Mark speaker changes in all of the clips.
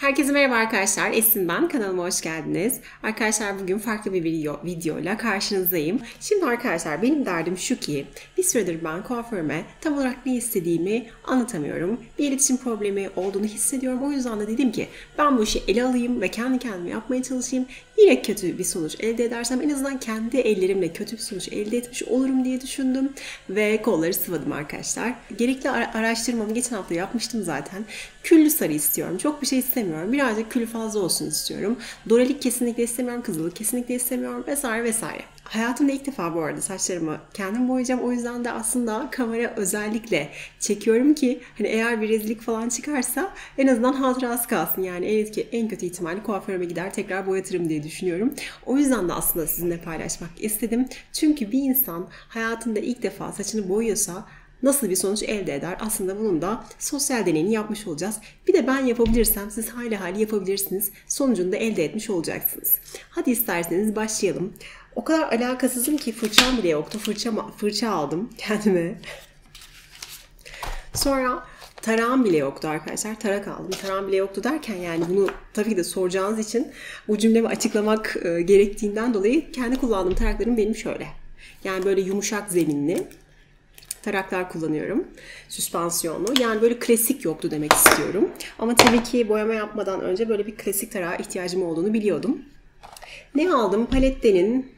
Speaker 1: Herkese merhaba arkadaşlar. Esin ben. Kanalıma hoş geldiniz. Arkadaşlar bugün farklı bir videoyla karşınızdayım. Şimdi arkadaşlar benim derdim şu ki bir süredir ben kuaförüme tam olarak ne istediğimi anlatamıyorum. Bir iletişim problemi olduğunu hissediyorum. O yüzden de dedim ki ben bu işi ele alayım ve kendi kendime yapmaya çalışayım. Yine kötü bir sonuç elde edersem en azından kendi ellerimle kötü bir sonuç elde etmiş olurum diye düşündüm. Ve kolları sıvadım arkadaşlar. Gerekli araştırmamı geçen hafta yapmıştım zaten. Küllü sarı istiyorum. Çok bir şey istemiyorum. Birazcık külü fazla olsun istiyorum. Dorelik kesinlikle istemiyorum. Kızılık kesinlikle istemiyorum. Vesaire vesaire. Hayatımda ilk defa bu arada saçlarımı kendim boyayacağım. O yüzden de aslında kamera özellikle çekiyorum ki hani eğer bir rezillik falan çıkarsa en azından hatırası kalsın. Yani en kötü ihtimalle kuaförüme gider tekrar boyatırım diye düşünüyorum. O yüzden de aslında sizinle paylaşmak istedim. Çünkü bir insan hayatında ilk defa saçını boyuyorsa nasıl bir sonuç elde eder? Aslında bunun da sosyal deneyini yapmış olacağız. Bir de ben yapabilirsem siz hayli yapabilirsiniz. Sonucunu da elde etmiş olacaksınız. Hadi isterseniz başlayalım. O kadar alakasızım ki fırçam bile yoktu. Fırça aldım kendime. Sonra tarağım bile yoktu arkadaşlar. Tarak aldım. Tarağım bile yoktu derken yani bunu tabii ki de soracağınız için bu cümlemi açıklamak gerektiğinden dolayı kendi kullandığım taraklarım benim şöyle. Yani böyle yumuşak zeminli taraklar kullanıyorum. Süspansiyonlu. Yani böyle klasik yoktu demek istiyorum. Ama tabii ki boyama yapmadan önce böyle bir klasik tarağa ihtiyacım olduğunu biliyordum. Ne aldım? Palette'nin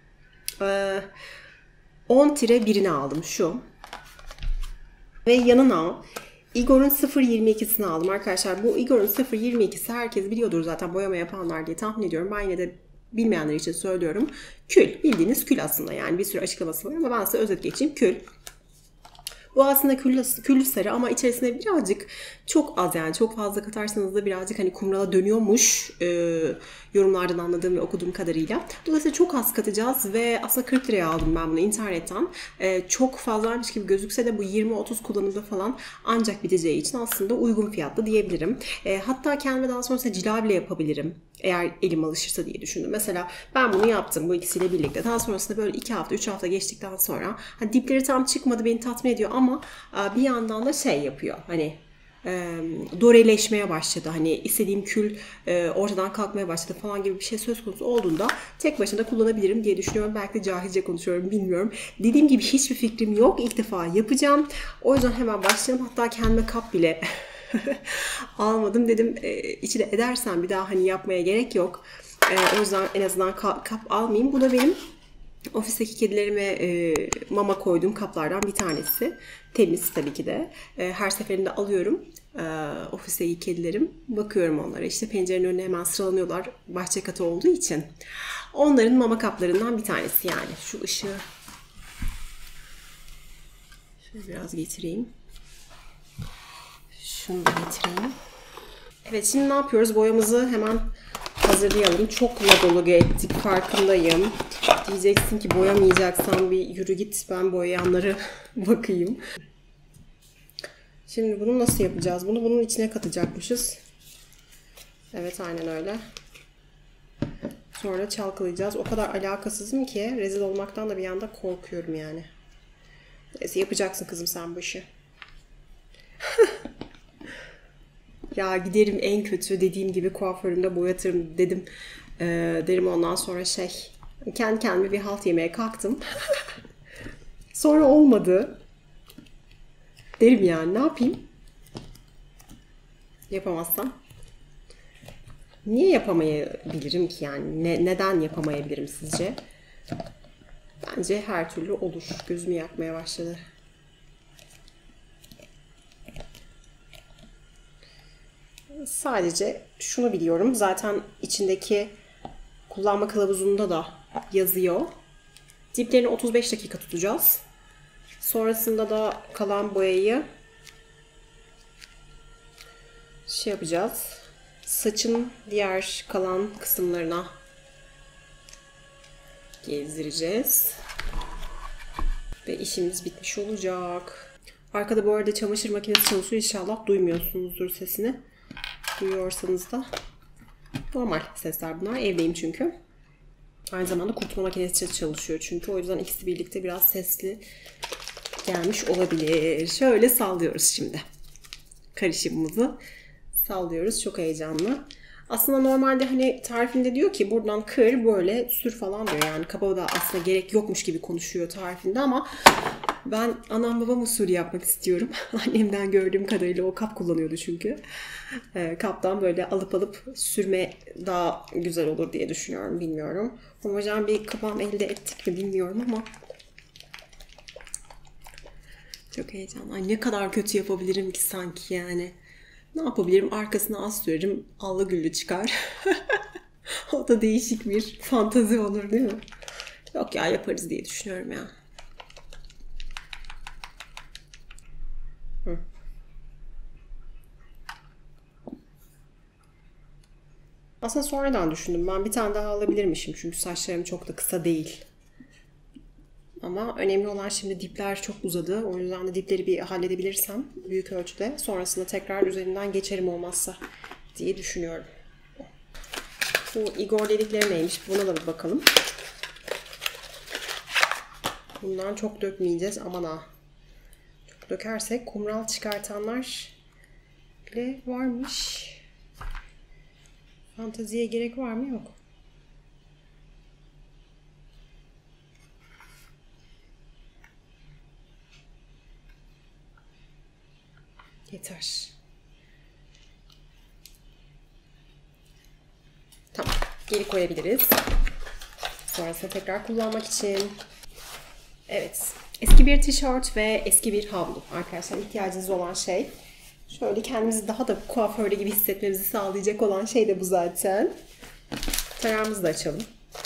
Speaker 1: 10-1'ini aldım şu. Ve yanına Igor'un 0.22'sini aldım arkadaşlar. Bu Igor'un 0.22'si herkes biliyordur zaten boyama yapanlar diye tahmin ediyorum. Ben yine de bilmeyenler için söylüyorum. Kül. Bildiğiniz kül aslında yani bir sürü açıklaması var ama ben size özet geçeyim. Kül. Bu aslında küllü sarı ama içerisine birazcık çok az yani çok fazla katarsanız da birazcık hani kumrala dönüyormuş yorumlardan anladığım ve okuduğum kadarıyla. Dolayısıyla çok az katacağız ve aslında 40 liraya aldım ben bunu internetten. Çok fazlaymış gibi gözükse de bu 20-30 kullanımda falan ancak biteceği için aslında uygun fiyatlı diyebilirim. Hatta kendime daha sonrasında cila bile yapabilirim. Eğer elim alışırsa diye düşündüm. Mesela ben bunu yaptım bu ikisiyle birlikte. Daha sonrasında böyle 2 hafta 3 hafta geçtikten sonra hani dipleri tam çıkmadı beni tatmin ediyor ama bir yandan da şey yapıyor. Hani doreleşmeye başladı. Hani istediğim kül ortadan kalkmaya başladı falan gibi bir şey söz konusu olduğunda tek başına kullanabilirim diye düşünüyorum. Belki de cahilce konuşuyorum bilmiyorum. Dediğim gibi hiçbir fikrim yok. İlk defa yapacağım. O yüzden hemen başlayalım. Hatta kendime kap bile almadım. Dedim içine edersen bir daha hani yapmaya gerek yok. O yüzden en azından kap almayayım. Bu da benim ofisteki kedilerime mama koyduğum kaplardan bir tanesi. Temiz tabii ki de. Her seferinde alıyorum ofisteki kedilerim. Bakıyorum onlara. İşte pencerenin önüne hemen sıralanıyorlar. Bahçe katı olduğu için. Onların mama kaplarından bir tanesi yani. Şu ışığı şöyle biraz getireyim. Şunu da getireyim. Evet şimdi ne yapıyoruz? Boyamızı hemen hazırlayalım. Çok lagolu ettik farkındayım. Diyeceksin ki boyamayacaksan bir yürü git ben boyayanları bakayım. Şimdi bunu nasıl yapacağız? Bunu bunun içine katacakmışız. Evet aynen öyle. Sonra çalkalayacağız. O kadar alakasızım ki rezil olmaktan da bir yanda korkuyorum yani. Neyse yapacaksın kızım sen bu işi. Ya giderim en kötü dediğim gibi kuaförümde boyatırım dedim. Derim ondan sonra kendi kendime bir halt yemeye kalktım. Sonra olmadı. Derim yani ne yapayım? Yapamazsam. Niye yapamayabilirim ki yani? Neden yapamayabilirim sizce? Bence her türlü olur. Gözümü yakmaya başladı. Sadece şunu biliyorum. Zaten içindeki kullanma kılavuzunda da yazıyor. Diplerini 35 dakika tutacağız. Sonrasında da kalan boyayı yapacağız. Saçın diğer kalan kısımlarına gezdireceğiz. Ve işimiz bitmiş olacak. Arkada bu arada çamaşır makinesi çalışıyor. İnşallah duymuyorsunuzdur sesini. Duyuyorsanız da normal sesler bunlar. Evdeyim çünkü. Aynı zamanda kurutma makinesi çalışıyor çünkü. O yüzden ikisi birlikte biraz sesli gelmiş olabilir. Şöyle sallıyoruz şimdi karışımımızı. Sallıyoruz. Çok heyecanlı. Aslında normalde hani tarifinde diyor ki buradan kır böyle sür falan diyor. Yani kaba da aslında gerek yokmuş gibi konuşuyor tarifinde ama ben anam babam usulü yapmak istiyorum. Annemden gördüğüm kadarıyla o kap kullanıyordu çünkü. Kaptan böyle alıp sürme daha güzel olur diye düşünüyorum. Bilmiyorum. Homojen bir kıvam elde ettik mi bilmiyorum ama çok heyecanlı. Ay ne kadar kötü yapabilirim ki sanki yani. Ne yapabilirim? Arkasına az sürerim. Allı güllü çıkar. O da değişik bir fantazi olur değil mi? Yok ya yaparız diye düşünüyorum ya. Hı. Aslında sonradan düşündüm. Ben bir tane daha alabilirmişim. Çünkü saçlarım çok da kısa değil. Ama önemli olan şimdi dipler çok uzadı. O yüzden de dipleri bir halledebilirsem büyük ölçüde sonrasında tekrar üzerinden geçerim olmazsa diye düşünüyorum. Bu Igor dedikleri neymiş? Buna da bir bakalım. Bundan çok dökmeyeceğiz. Aman ha. Çok dökersek kumral çıkartanlar bile varmış. Fanteziye gerek var mı? Yok. Yeter. Tamam. Geri koyabiliriz. Sonrasında tekrar kullanmak için. Evet. Eski bir tişört ve eski bir havlu. Arkadaşlar ihtiyacınız olan şey. Şöyle kendimizi daha da kuaförde gibi hissetmemizi sağlayacak olan şey de bu zaten. Tarağımızı da açalım.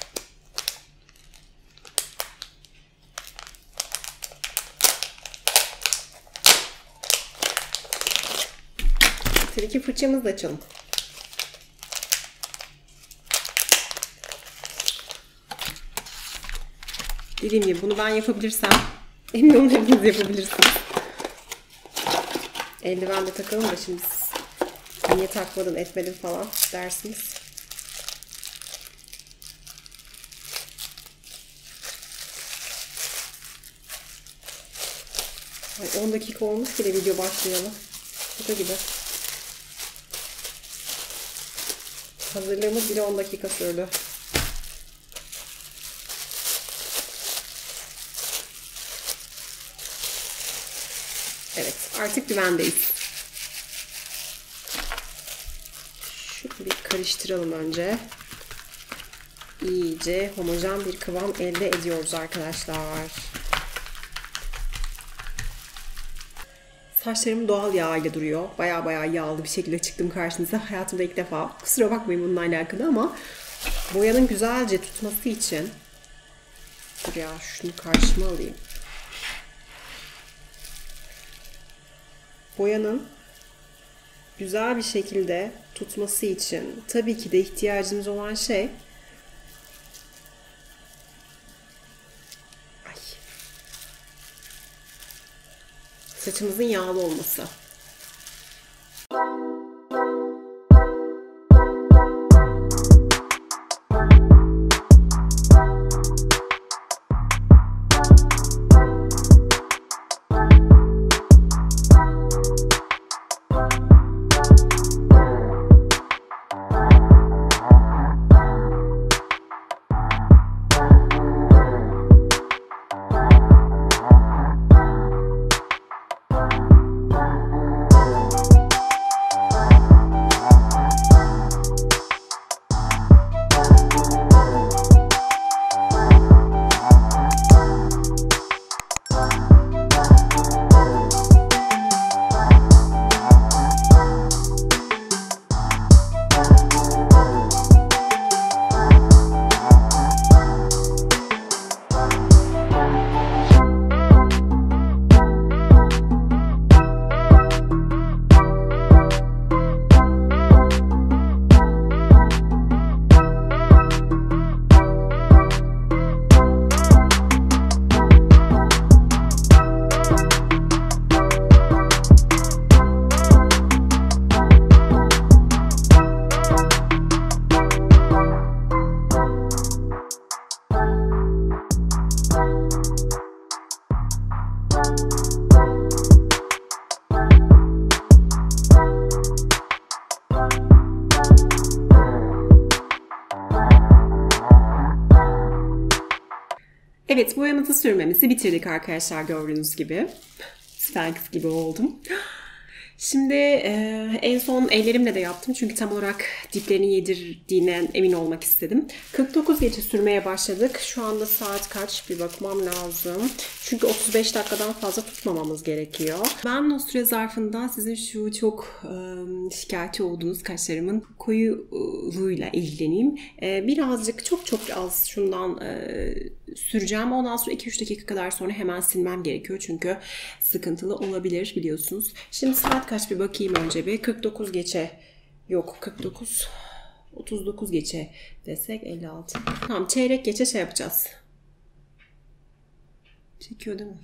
Speaker 1: Tabii ki fırçamızı da açalım. Dediğim gibi bunu ben yapabilirsem emin olun hepiniz yapabilirsiniz. Eldiven de takalım da şimdi niye takmadın etmedin falan dersiniz. Ay 10 dakika olmuş bile video başlayalım. Şaka gibi. Hazırlığımız bile 10 dakika sürdü. Evet, artık güvendeyiz. Şunu bir karıştıralım önce. İyice homojen bir kıvam elde ediyoruz arkadaşlar. Saçlarım doğal yağ ile duruyor. Baya yağlı bir şekilde çıktım karşınıza. Hayatımda ilk defa. Kusura bakmayın bununla alakalı ama boyanın güzelce tutması için dur ya şunu karşıma alayım. Boyanın güzel bir şekilde tutması için tabii ki de ihtiyacımız olan şey saçımızın yağlı olması. Evet, boyamızı sürmemizi bitirdik arkadaşlar, gördüğünüz gibi. Sphinx gibi oldum. Şimdi en son ellerimle de yaptım. Çünkü tam olarak diplerini yedirdiğinden emin olmak istedim. 49 gece sürmeye başladık. Şu anda saat kaç? Bir bakmam lazım. Çünkü 35 dakikadan fazla tutmamamız gerekiyor. Ben o süre zarfında sizin şu çok şikayetçi olduğunuz kaşlarımın koyuluğuyla ilgileneyim. Birazcık çok az şundan süreceğim. Ondan sonra 2-3 dakika kadar sonra hemen silmem gerekiyor. Çünkü sıkıntılı olabilir biliyorsunuz. Şimdi saat kaç bir bakayım önce bir. 49 geçe. Yok 49. 39 geçe desek 56. Tamam, çeyrek geçe şey yapacağız. Çekiyor değil mi?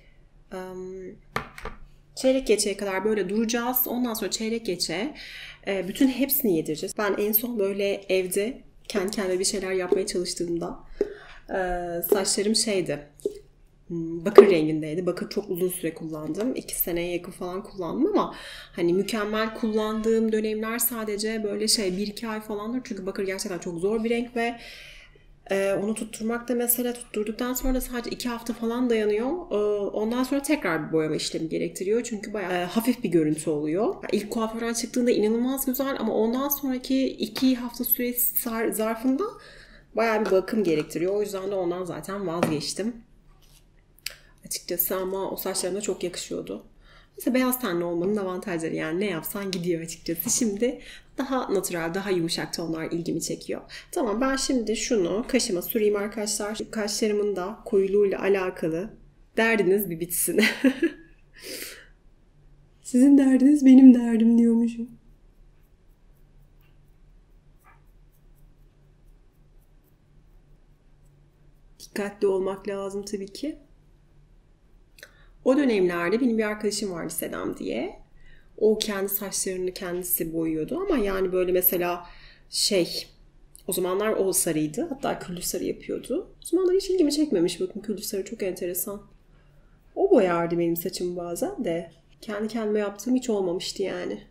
Speaker 1: Çeyrek geçeye kadar böyle duracağız. Ondan sonra çeyrek geçe bütün hepsini yedireceğiz. Ben en son böyle evde kendi kendime bir şeyler yapmaya çalıştığımda saçlarım şeydi, bakır rengindeydi. Bakır çok uzun süre kullandım. 2 seneye yakın falan kullandım ama hani mükemmel kullandığım dönemler sadece böyle 1-2 ay falandır. Çünkü bakır gerçekten çok zor bir renk ve onu tutturmak da mesela, tutturduktan sonra da sadece 2 hafta falan dayanıyor. Ondan sonra tekrar bir boyama işlemi gerektiriyor. Çünkü bayağı hafif bir görüntü oluyor. İlk kuaförden çıktığında inanılmaz güzel ama ondan sonraki 2 hafta süresi zarfında bayağı bir bakım gerektiriyor. O yüzden de ondan zaten vazgeçtim açıkçası, ama o saçlarıma çok yakışıyordu. Mesela beyaz tenli olmanın avantajları, yani ne yapsan gidiyor açıkçası. Şimdi daha natural, daha yumuşak tonlar ilgimi çekiyor. Tamam, ben şimdi şunu kaşıma süreyim arkadaşlar. Kaşlarımın da koyuluğuyla alakalı derdiniz bir bitsin. Sizin derdiniz benim derdim diyormuşum. Dikkatli olmak lazım tabii ki. O dönemlerde benim bir arkadaşım vardı, Sedam diye. O kendi saçlarını kendisi boyuyordu ama yani böyle mesela o zamanlar o sarıydı. Hatta küllü sarı yapıyordu. O zamanlar hiç ilgimi çekmemiş. Bakın, küllü sarı çok enteresan. O boyardı benim saçımı bazen de. Kendi kendime yaptığım hiç olmamıştı yani.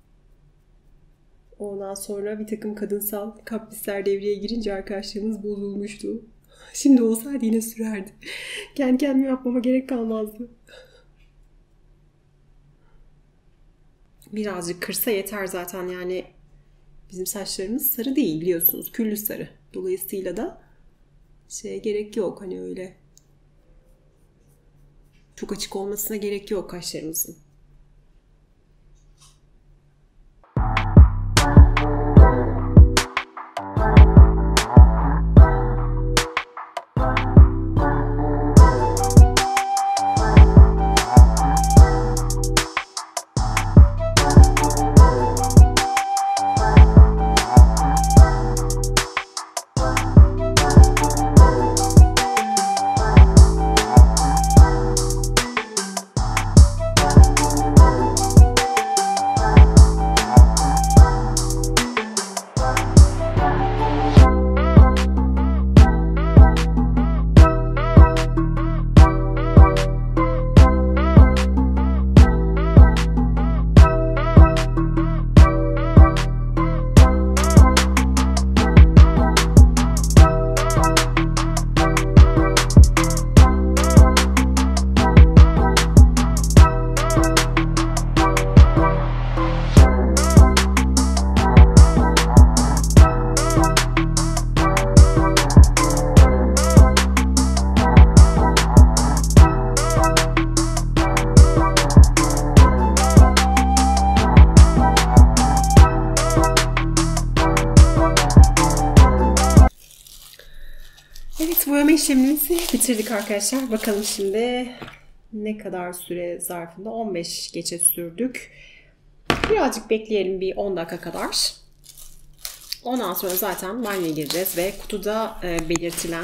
Speaker 1: Ondan sonra bir takım kadınsal kaprisler devreye girince arkadaşlarımız bozulmuştu. Şimdi olsaydı yine sürerdi. Kendi kendime yapmama gerek kalmazdı. Birazcık kırsa yeter zaten, yani bizim saçlarımız sarı değil biliyorsunuz. Küllü sarı. Dolayısıyla da gerek yok, hani öyle çok açık olmasına gerek yok kaşlarımızın. Evet, boyama işlemimizi bitirdik arkadaşlar. Bakalım şimdi ne kadar süre zarfında? 15 geçe sürdük. Birazcık bekleyelim, bir 10 dakika kadar. Ondan sonra zaten banyoya gireceğiz ve kutuda belirtilen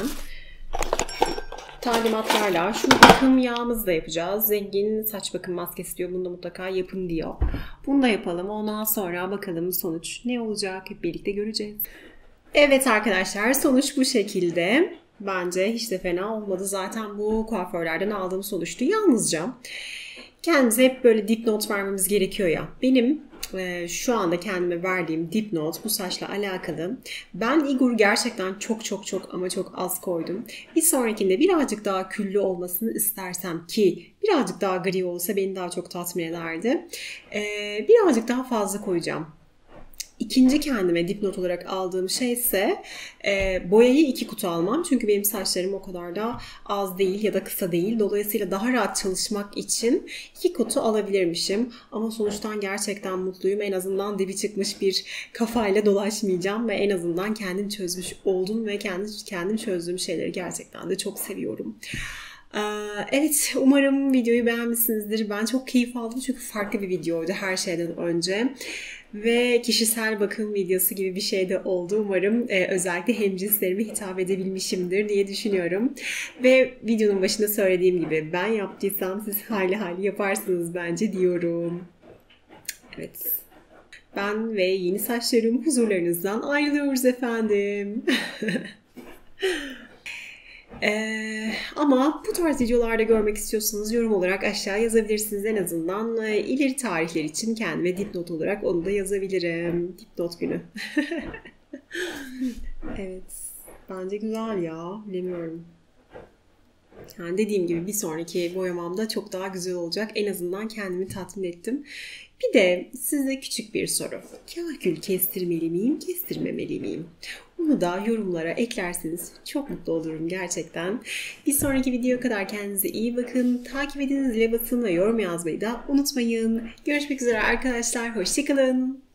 Speaker 1: talimatlarla şu bakım yağımızı da yapacağız. Zengin saç bakım maskesi diyor. Bunu da mutlaka yapın diyor. Bunu da yapalım. Ondan sonra bakalım sonuç ne olacak? Hep birlikte göreceğiz. Evet arkadaşlar, sonuç bu şekilde. Bence hiç de fena olmadı. Zaten bu kuaförlerden aldığım sonuçtu. Yalnızca kendimize hep böyle dipnot vermemiz gerekiyor ya. Benim şu anda kendime verdiğim dipnot bu saçla alakalı. Ben Igor'u gerçekten çok ama çok az koydum. Bir sonrakinde birazcık daha küllü olmasını istersem ki birazcık daha gri olsa beni daha çok tatmin ederdi. Birazcık daha fazla koyacağım. İkinci kendime dipnot olarak aldığım şey ise boyayı 2 kutu almam. Çünkü benim saçlarım o kadar da az değil ya da kısa değil. Dolayısıyla daha rahat çalışmak için 2 kutu alabilirmişim. Ama sonuçtan gerçekten mutluyum. En azından dibi çıkmış bir kafayla dolaşmayacağım ve en azından kendim çözmüş oldum ve kendim çözdüğüm şeyleri gerçekten de çok seviyorum. Evet, umarım videoyu beğenmişsinizdir. Ben çok keyif aldım çünkü farklı bir videoydu her şeyden önce. Ve kişisel bakım videosu gibi bir şey de oldu. Umarım özellikle hemcinslerime hitap edebilmişimdir diye düşünüyorum. Ve videonun başında söylediğim gibi ben yaptıysam siz hayli yaparsınız bence diyorum. Evet. Ben ve yeni saçlarım huzurlarınızdan ayrılıyoruz efendim. Ama bu tarz videolarda görmek istiyorsanız yorum olarak aşağı yazabilirsiniz. En azından ileri tarihler için kendime dipnot olarak onu da yazabilirim. Dipnot günü. Evet. Bence güzel ya. Bilemiyorum. Yani dediğim gibi bir sonraki boyamamda çok daha güzel olacak. En azından kendimi tatmin ettim. Bir de size küçük bir soru. Kahkül kestirmeli miyim, kestirmemeli miyim? Onu da yorumlara eklerseniz çok mutlu olurum gerçekten. Bir sonraki videoya kadar kendinize iyi bakın. Takip edin, zile basın ve yorum yazmayı da unutmayın. Görüşmek üzere arkadaşlar. Hoşçakalın.